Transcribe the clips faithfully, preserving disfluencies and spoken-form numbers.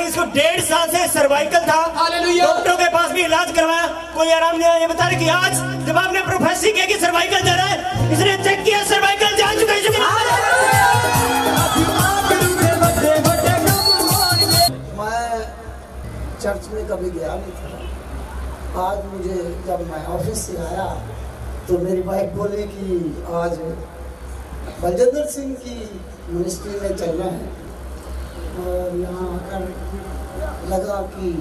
इसको डेढ़ साल से सर्वाइकल था, डॉक्टरों के पास भी इलाज करवाया, कोई आराम नहीं आया। ये बता रहे कि आज जब आपने प्रोफेसर किया कि सर्वाइकल जा रहा है, इसने चेक किया सर्वाइकल जा चुका है। मैं चर्च में कभी गया नहीं था। आज मुझे जब मैं ऑफिस से आया तो मेरी वाइफ बोली कि आज बलजिंदर सिंह की मिनिस्ट्री में चलना है, और यहाँ आकर लगा कि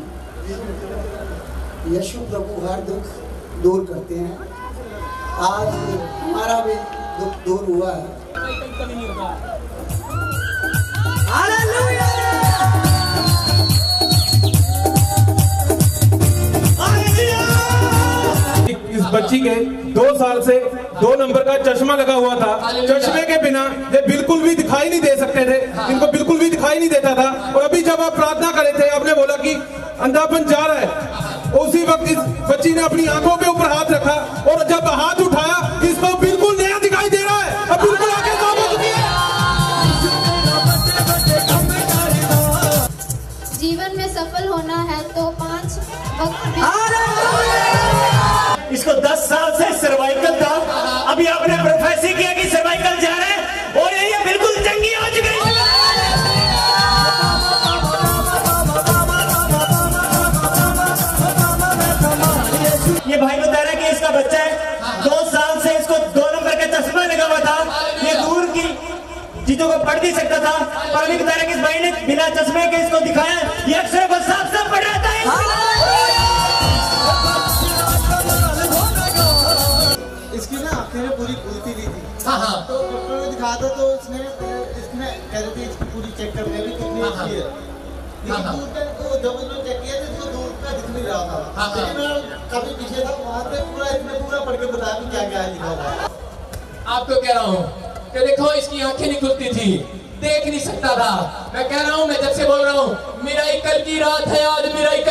यीशु प्रभु हर दुख दूर करते हैं। आज हमारा भी दुख दूर हुआ है। इस बच्ची के दो साल से दो नंबर का चश्मा लगा हुआ था। चश्मे के बिना ये बिल्कुल भी दिखाई नहीं दे सकते थे, इनको बिल्कुल भी दिखाई नहीं देता था। और अभी जब आप प्रार्थना करे थे, आपने बोला कि अंधापन जा रहा है, उसी वक्त इस बच्ची ने अपनी आंखों के ऊपर हाथ रखा और जब हाथ उठाया इसको बिल्कुल नया दिखाई दे रहा है। अब बिल्कुल आगे जीवन में सफल होना है तो पांच वक्त इसको दस साल से सर्वाइकल था, अभी आपने प्रोफेसर किया कि सर्वाइकल जा रहा है और ये बिल्कुल चंगी हो चुकी है। ये भाई बता रहा है कि इसका बच्चा है, दो साल से इसको दो नंबर का चश्मा लगा हुआ था, ये दूर की चीजों को पढ़ नहीं सकता था, पर अभी बता रहा है कि इस भाई ने बिना चश्मे के इसको दिखाया, ये अक्षरों को साफ साफ पढ़ रहा था। इसकी ना आंखें पूरी खुलती नहीं थी। हाँ हाँ। तो डॉक्टर ने दिखाया था तो इसने इसने कह रहे थे इसकी पूरी चेक कर रहे कितनी अच्छी है। लेकिन दूर तक तो जब उसने चेक किया तो दूर का दिख नहीं रहा था। लेकिन कभी पीछे था वहाँ पे पूरा इसने पूरा पढ़ के बताया कि क्या क्या है लिखा हुआ है। आपको कह रहा हूँ कि देखो इसकी आंखें नहीं खुलती थी, देख नहीं सकता था। मैं कह रहा हूँ, मैं जब से बोल रहा हूँ, मेरा कल की रात है आज, मेरा